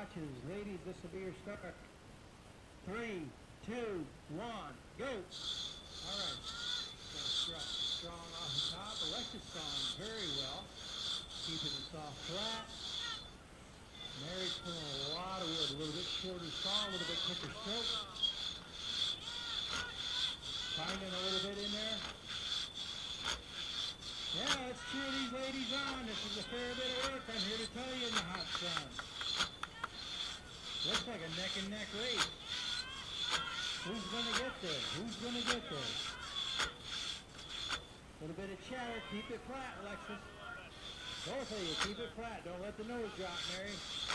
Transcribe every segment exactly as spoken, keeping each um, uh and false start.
watches. Ladies, this will be your start. Three, two, one, go. All right. Strong, strong off the top. Alexis strong very well. Keeping the soft flat. Mary's pulling a lot of wood. A little bit shorter saw, a little bit quicker stroke. Finding a little bit in there. Yeah, let's cheer these ladies on. This is a fair bit of work, I'm here to tell you, in the hot sun. Looks like a neck and neck race. Who's going to get there? Who's going to get there? A little bit of chatter. Keep it flat, Alexis. Both of you, keep it flat. Don't let the nose drop, Mary.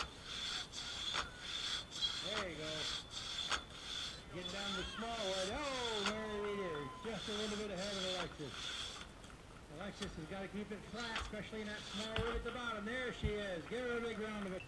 There you go. Getting down to the small wood. Oh, Mary Reader. Just a little bit ahead of Alexis. Alexis has got to keep it flat, especially in that small wood at the bottom. There she is. Give her a big round of applause.